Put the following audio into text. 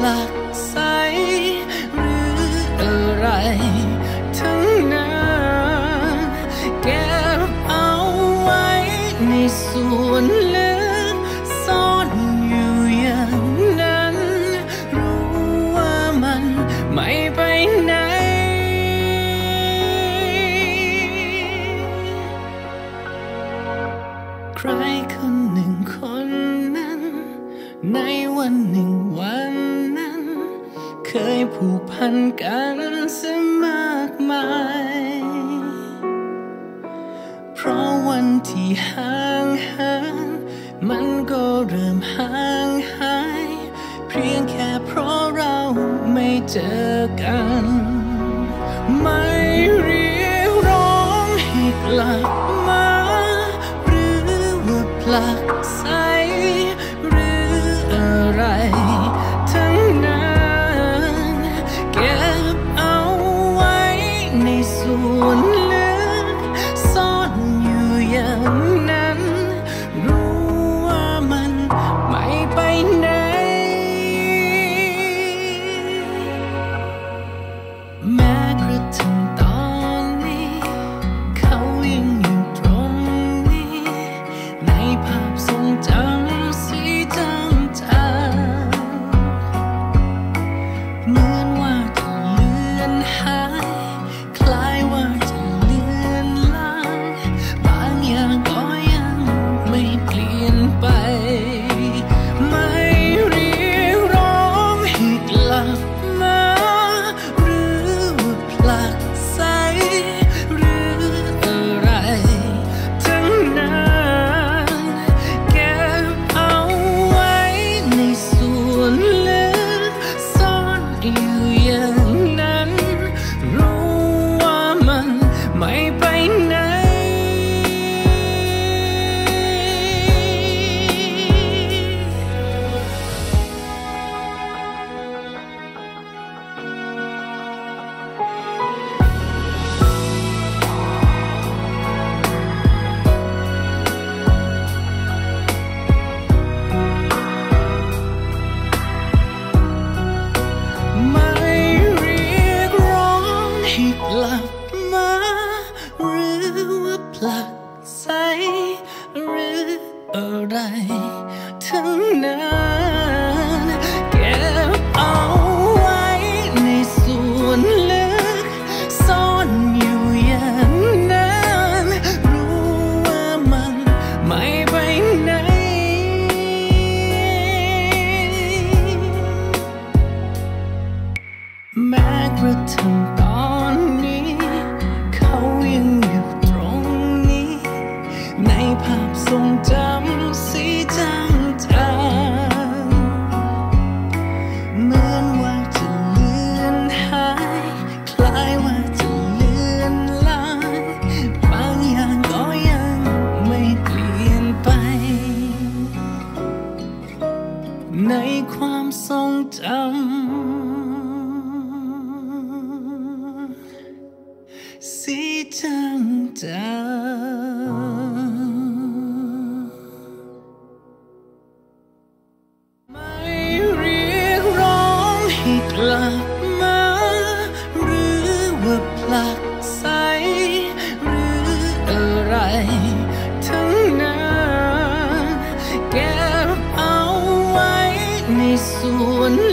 ลักใสหรืออะไรทั้งนั้นเก็บเอาไว้ในส่วนลึกซ่อนอยู่อย่างนั้นรู้ว่ามันไม่ไปไหนใครคนหนึ่งคนนั้นในวันหนึ่งวันนั้นเคยผูกพันกันเสียมากมายเพราะวันที่ห่างเหินมันก็เริ่มห่างหายเพียงแค่เพราะเราไม่เจอกันไม่เรียกร้องให้กลับมาหรือว่าผลักไสหรืออะไรทั้งนั้นเก็บเอาไว้ในส่วนลึกซ่อนอยู่อย่างนั้นรู้ว่ามันไม่ไปไหนแม้กระทั่งตอนนี้เขายังอยู่ตรงนี้ในภาพทรงจำสีจางๆเหมือนว่าจะเลือนหายคล้ายว่าจะเลือนลางบางอย่างก็ยังไม่เปลี่ยนไปไม่เรียกร้องให้กลับมาหรือว่าผลักไสหรืออะไรทั้งนั้นเก็บเอาไว้ในส่วนลึกซ่อนอยู่อย่างนั้นรู้ว่ามันไม่ไปไหนไม่เรียกร้องให้กลับมาหรือว่าผลักไสหรืออะไรทั้งนั้นเก็บเอาไว้ในส่วนลึกซ่อนอยู่อย่างนั้นรู้ว่ามันไม่ไปไหนแม้กระทั่งตอนนี้เขายังอยู่ตรงนี้ในภาพทรงจำสีจางๆเหมือนว่าจะเลือนหายคล้ายว่าจะเลือนลางบางอย่างก็ยังไม่เปลี่ยนไปในความทรงจำสีจางๆไม่เรียกร้องให้กลับมาหรือว่าผลักไสหรืออะไรทั้งนั้นเก็บเอาไว้ในส่วน